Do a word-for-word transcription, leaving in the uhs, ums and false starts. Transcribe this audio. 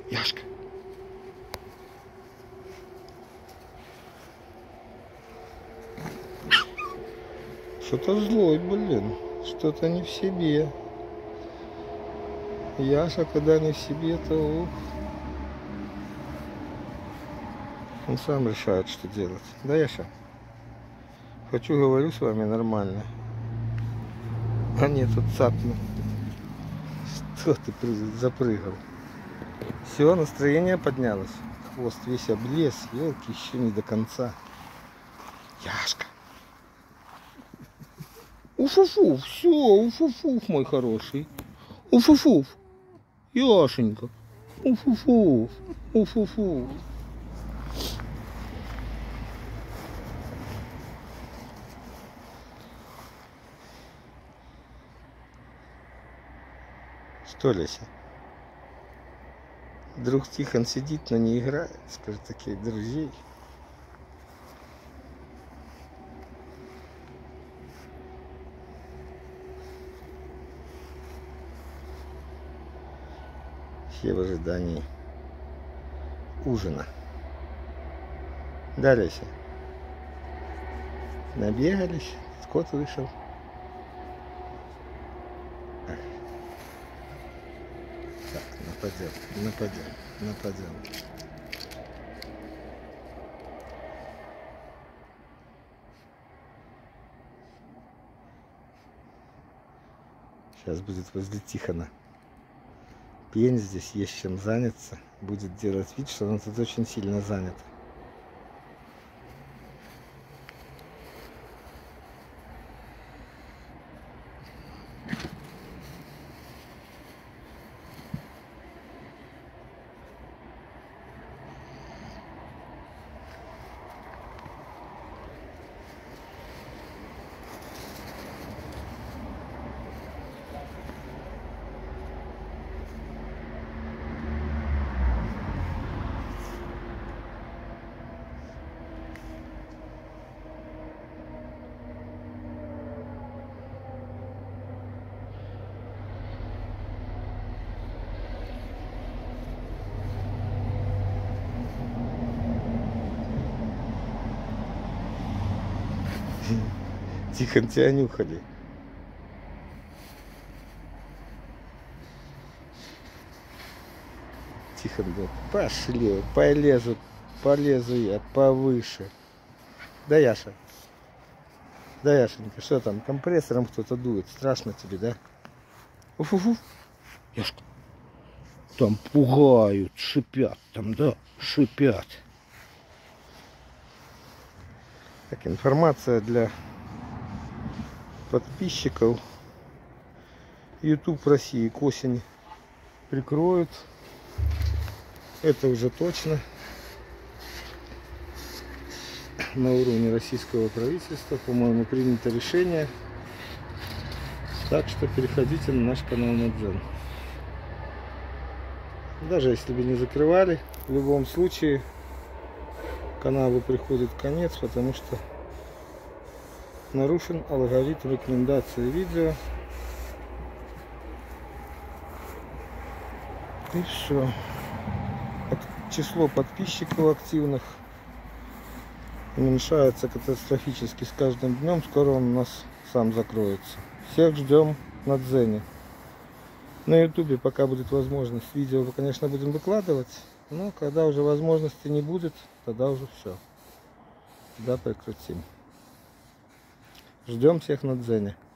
Яшка. Что-то злой, блин. Что-то не в себе. Яша, когда не в себе, то ух. Он сам решает, что делать. Да, Яша? Хочу, говорю с вами нормально. А нет, тут цапнул. Что ты запрыгал? Все, настроение поднялось. Хвост весь облез. Елки, еще не до конца. Яшка. Уфуфуф, все, уфуфуф, мой хороший. Уфуфуф. Яшенька. Уфуфуф. Уфуфуф. Что, Леся? Друг Тихон сидит, но не играет. Скажи, таких друзей. Все в ожидании ужина. Да, Леся? Набегались, кот вышел. Так, нападем, нападем, нападем. Сейчас будет возле Тихона. Пень здесь, есть чем заняться. Будет делать вид, что он тут очень сильно занят. Тихон, тебя нюхали. Тихон, да, пошли, полезу, полезу я повыше. Да, Яша? Да, Яшенька, что там, компрессором кто-то дует? Страшно тебе, да? Уф-уф-уф. Яшка. Там пугают, шипят там, да, шипят. Так, информация для подписчиков. YouTube России к осени прикроют. Это уже точно. На уровне российского правительства, по-моему, принято решение. Так что переходите на наш канал Надзен. Даже если бы не закрывали, в любом случае каналу приходит конец, потому что нарушен алгоритм рекомендации видео. И все. Число подписчиков активных уменьшается катастрофически с каждым днем. Скоро он у нас сам закроется. Всех ждем на Дзене. На ютубе, пока будет возможность, видео мы, конечно, будем выкладывать. Но когда уже возможности не будет, тогда уже все. Да, прекратим. Ждем всех на Дзене.